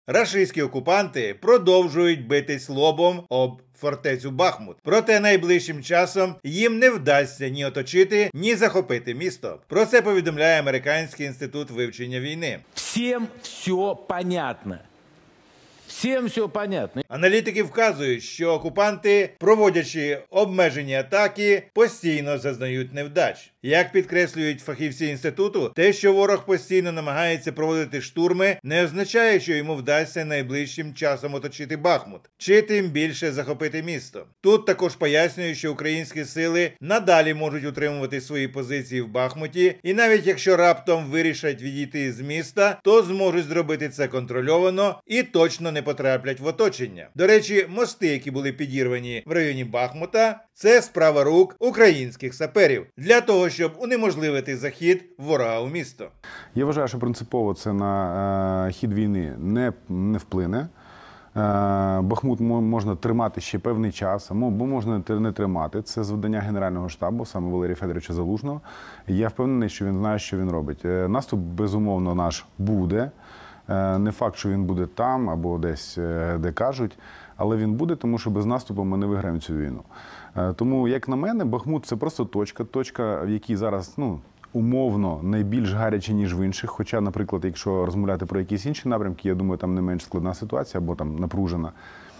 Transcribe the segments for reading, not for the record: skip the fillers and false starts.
Рашистські окупанти продовжують битись лобом об фортецю Бахмут. Проте найближчим часом їм не вдасться ні оточити, ні захопити місто. Про це повідомляє Американський інститут вивчення війни. Всім все понятно. Всім все понятно. Аналітики вказують, що окупанти, проводячи обмежені атаки, постійно зазнають невдач. Як підкреслюють фахівці інституту, те, що ворог постійно намагається проводити штурми, не означає, що йому вдасться найближчим часом оточити Бахмут, чи тим більше захопити місто. Тут також пояснюють, що українські сили надалі можуть утримувати свої позиції в Бахмуті, і навіть якщо раптом вирішать відійти з міста, то зможуть зробити це контрольовано і точно не потраплять в оточення. До речі, мости, які були підірвані в районі Бахмута, це справа рук українських саперів. Для того, щоб унеможливити захід ворога у місто. Я вважаю, що принципово це на хід війни не вплине. Бахмут можна тримати ще певний час, або можна не тримати. Це завдання Генерального штабу, саме Валерія Федоровича Залужного. Я впевнений, що він знає, що він робить. Наступ, безумовно, наш буде. Не факт, що він буде там або десь, де кажуть, але він буде, тому що без наступу ми не виграємо цю війну. Тому, як на мене, Бахмут – це просто точка, в якій зараз, умовно, найбільш гаряче, ніж в інших. Хоча, наприклад, якщо розмовляти про якісь інші напрямки, я думаю, там не менш складна ситуація або там напружена.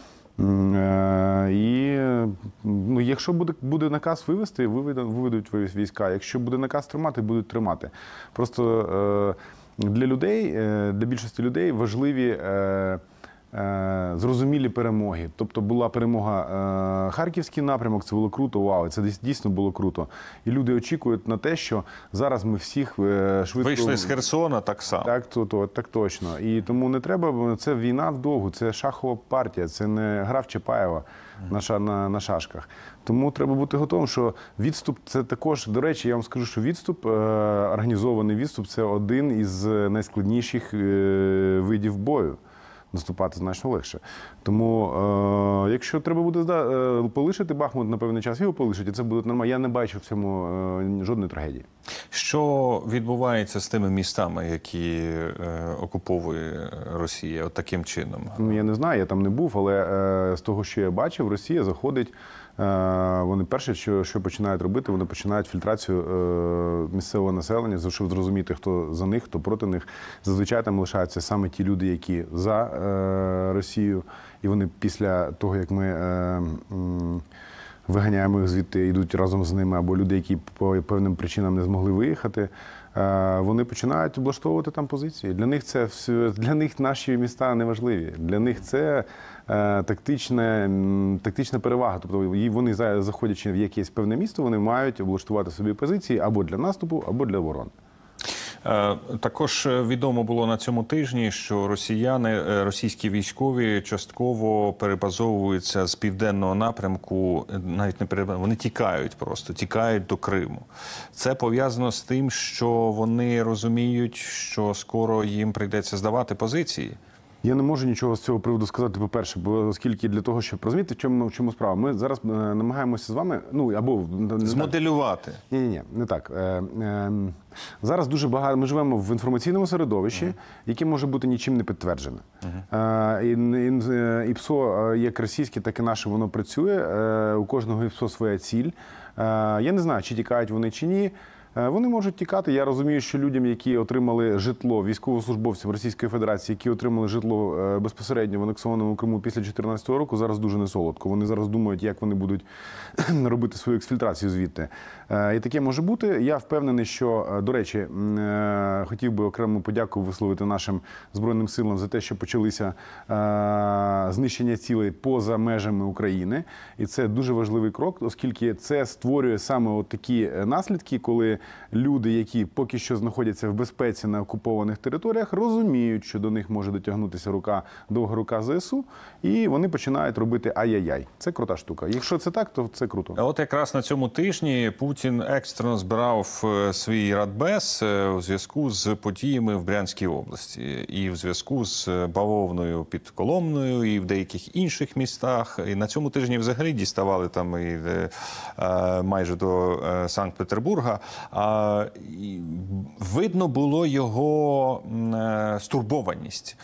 І якщо буде наказ вивести, виведуть війська. Якщо буде наказ тримати, будуть тримати. Просто для людей, для більшості людей важливі зрозумілі перемоги. Тобто була перемога Харківський напрямок, це було круто, вау, це дійсно було круто. І люди очікують на те, що зараз ми всіх швидко... Вийшли з Херсона так само. Так точно. І тому не треба, це війна вдовгу, це шахова партія, це не гра в Чапаєва на шашках. Тому треба бути готовим, що відступ – це також, до речі, я вам скажу, що відступ, організований відступ – це один із найскладніших видів бою. Наступати значно легше. Тому, якщо треба буде полишити Бахмут на певний час, його полишить, і це буде нормально. Я не бачу в цьому жодної трагедії. Що відбувається з тими містами, які окуповує Росія от таким чином? Я не знаю, я там не був, але з того, що я бачив, Росія заходить, вони перше, що починають робити, вони починають фільтрацію місцевого населення, щоб зрозуміти, хто за них, хто проти них. Зазвичай там лишаються саме ті люди, які за Росію, і вони після того, як ми виганяємо їх звідти, йдуть разом з ними, або люди, які по певним причинам не змогли виїхати, вони починають облаштовувати там позиції. Для них наші міста не важливі. Для них це тактична перевага. Тобто вони, заходячи в якесь певне місто, вони мають облаштувати собі позиції або для наступу, або для оборони. Також відомо було на цьому тижні, що російські військові частково перебазовуються з південного напрямку, навіть не перебазовуються, вони тікають до Криму. Це пов'язано з тим, що вони розуміють, що скоро їм прийдеться здавати позиції? Я не можу нічого з цього приводу сказати, по-перше, бо оскільки для того, щоб розуміти, в чому справа. Ми зараз намагаємося з вами, або... Змоделювати. Ні, не так. Зараз дуже багато, ми живемо в інформаційному середовищі, яке може бути нічим не підтверджене. І ПСО, як російське, так і наше, воно працює, у кожного ПСО своя ціль. Я не знаю, чи тікають вони, чи ні. Вони можуть тікати. Я розумію, що людям, які отримали житло, військовослужбовцям Російської Федерації, які отримали житло безпосередньо в анексованому Криму після 2014 року, зараз дуже несолодко. Вони зараз думають, як вони будуть робити свою ексфільтрацію звідти. І таке може бути. Я впевнений, що, до речі, хотів би окрему подяку висловити нашим Збройним силам за те, що почалися знищення цілей поза межами України. І це дуже важливий крок, оскільки це створює саме от такі наслідки, коли люди, які поки що знаходяться в безпеці на окупованих територіях, розуміють, що до них може дотягнутися довга рука ЗСУ, і вони починають робити ай-яй-яй. Це крута штука. Якщо це так, то це круто. От якраз на цьому тижні Путін екстрено збирав свій радбез у зв'язку з подіями в Брянській області. І в зв'язку з бавовною під Коломною, і в деяких інших містах. І на цьому тижні взагалі діставали там і майже до Санкт-Петербурга. Видно було його стурбованість.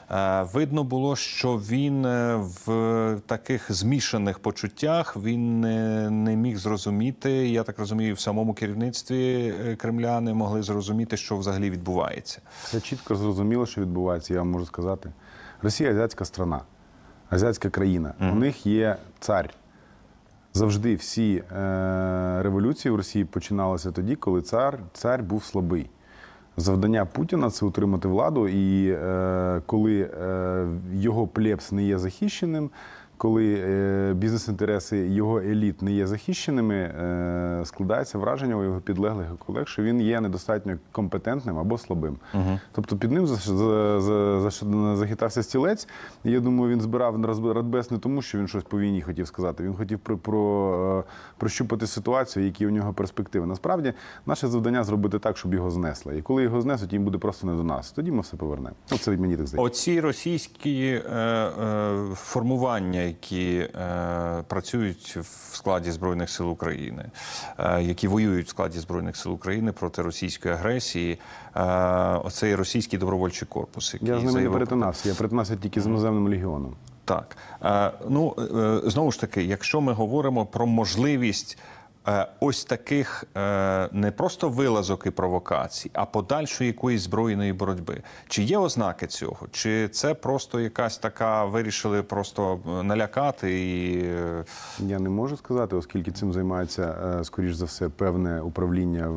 Видно було, що він в таких змішаних почуттях, він не міг зрозуміти, я так розумію, в самому керівництві Кремля не могли зрозуміти, що взагалі відбувається. Це чітко зрозуміло, що відбувається, я вам можу сказати. Росія – азіатська страна, азіатська країна. У них є цар. Завжди всі революції в Росії починалися тоді, коли цар був слабий. Завдання Путіна – це утримати владу, і коли його плебс не є захищеним, коли бізнес-інтереси його еліт не є захищеними, складається враження у його підлеглих колег, що він є недостатньо компетентним або слабим. Тобто під ним захитався стілець, і я думаю, він збирав радбез не тому, що він щось по війні хотів сказати, він хотів прощупати ситуацію, які у нього перспективи. Насправді, наше завдання зробити так, щоб його знесли. І коли його знесуть, їм буде просто не до нас. Тоді ми все повернемо. Оце мені так здається. Оці російські формування, які працюють в складі Збройних сил України, які воюють в складі Збройних сил України проти російської агресії, оцей російський добровольчий корпус, який я з ними не перетинався, я перетинався тільки з іноземним легіоном. Так. Ну, знову ж таки, якщо ми говоримо про можливість ось таких не просто вилазок і провокацій, а подальшої якоїсь збройної боротьби. Чи є ознаки цього? Чи це просто якась така, вирішили просто налякати і... Я не можу сказати, оскільки цим займається, скоріш за все, певне управління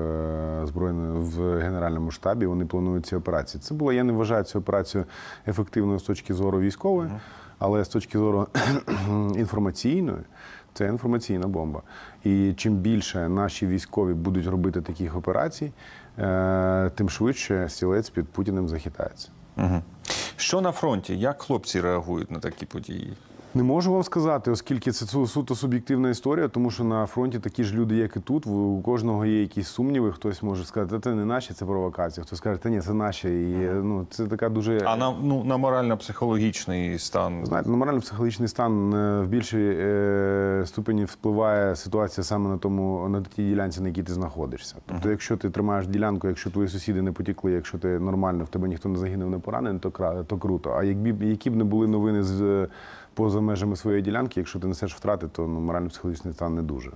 в Генеральному штабі. Вони планують ці операції. Я не вважаю цю операцію ефективною з точки зору військової, але з точки зору інформаційної, це інформаційна бомба. І чим більше наші військові будуть робити таких операцій, тим швидше стілець під Путіним захитається. Що на фронті? Як хлопці реагують на такі події? Не можу вам сказати, оскільки це суто суб'єктивна історія, тому що на фронті такі ж люди, як і тут, у кожного є якісь сумніви, хтось може сказати, це не наші, це провокація, хтось скаже, ні, це наші. І, це така дуже... А на морально-психологічний стан? Знаєте, на морально-психологічний стан в більшій ступені впливає ситуація саме на тій ділянці, на якій ти знаходишся. Тобто, якщо ти тримаєш ділянку, якщо твої сусіди не потікли, якщо ти нормально, в тебе ніхто не загинув, не поранений, то круто. А які б не були новини поза межами своєї ділянки, якщо ти несеш втрати, то морально-психологічний стан не дуже.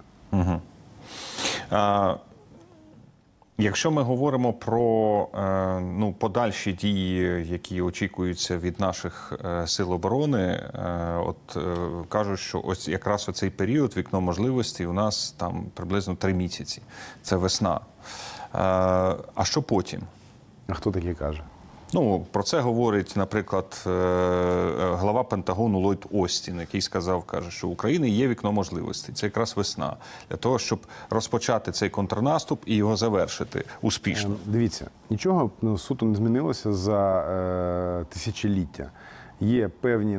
Якщо ми говоримо про подальші дії, які очікуються від наших сил оборони, кажуть, що ось якраз оцей період, вікно можливостей, у нас там приблизно 3 місяці. Це весна. А що потім? А хто таке каже? Про це говорить, наприклад, глава Пентагону Ллойд Остін, який каже, що в Україні є вікно можливостей. Це якраз весна. Для того, щоб розпочати цей контрнаступ і його завершити успішно. Дивіться, нічого суто не змінилося за тисячоліття. Є певні,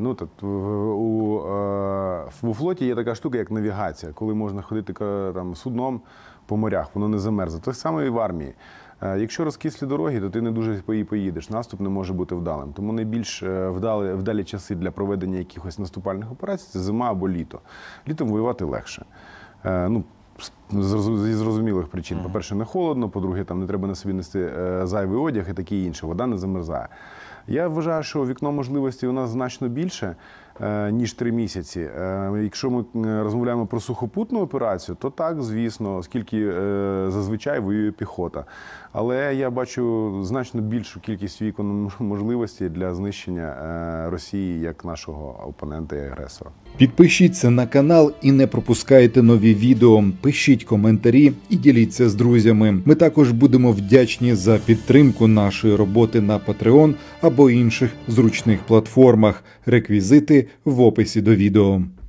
у флоті є така штука, як навігація, коли можна ходити судном по морях, воно не замерзне. Так само і в армії. Якщо розкислі дороги, то ти не дуже поїдеш, наступ не може бути вдалим. Тому найбільш вдалі часи для проведення якихось наступальних операцій – це зима або літо. Літом воювати легше. Зі зрозумілих причин. По-перше, не холодно, по-друге, не треба на собі нести зайвий одяг і таке інше, вода не замерзає. Я вважаю, що вікно можливостей у нас значно більше, ніж 3 місяці. Якщо ми розмовляємо про сухопутну операцію, то так, звісно, оскільки зазвичай воює піхота. Але я бачу значно більшу кількість вікон можливостей для знищення Росії як нашого опонента і агресора. Підпишіться на канал і не пропускайте нові відео. Пишіть коментарі і діліться з друзями. Ми також будемо вдячні за підтримку нашої роботи на Patreon або інших зручних платформах. Реквізити в описі до відео.